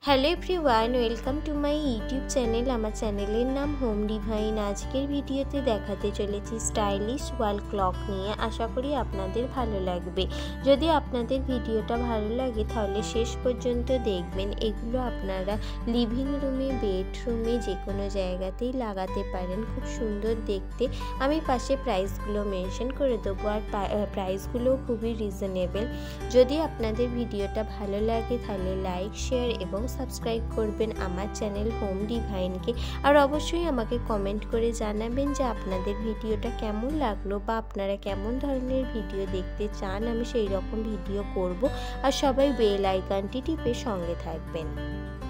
Hello everyone, welcome to my YouTube channel. আমার চ্যানেলের নাম হোম ডিভাইন। আজকের ভিডিওতে দেখাতে চলেছি স্টাইলিশ ওয়াল ক্লক নিয়ে। আশা করি আপনাদের ভালো লাগবে। যদি আপনাদের ভিডিওটা ভালো লাগে তাহলে শেষ পর্যন্ত দেখবেন। এগুলো আপনারা লিভিং রুমে, বেডরুমে, যে কোনো জায়গাতেই লাগাতে পারেন। খুব সুন্দর দেখতে। আমি পাশে প্রাইসগুলো মেনশন করে দেবো, আর প্রাইসগুলোও খুবই রিজনেবল। যদি আপনাদের ভিডিওটা ভালো লাগে তাহলে লাইক, শেয়ার এবং সাবস্ক্রাইব করবেন আমার চ্যানেল হোম ডিভাইনকে। আর অবশ্যই আমাকে কমেন্ট করে জানাবেন যে আপনাদের ভিডিওটা কেমন লাগলো বা আপনারা কেমন ধরনের ভিডিও দেখতে চান। আমি সেই রকম ভিডিও করব। আর সবাই বেল আইকনটি টিপে সঙ্গে থাকবেন।